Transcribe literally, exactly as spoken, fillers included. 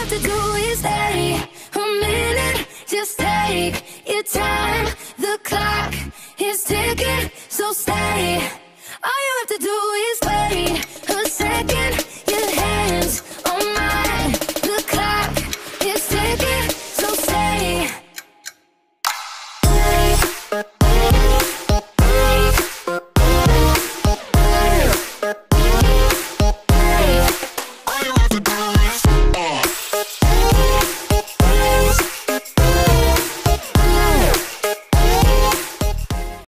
have to do is stay a minute, just take your time. The clock is ticking, so stay. All you have to do is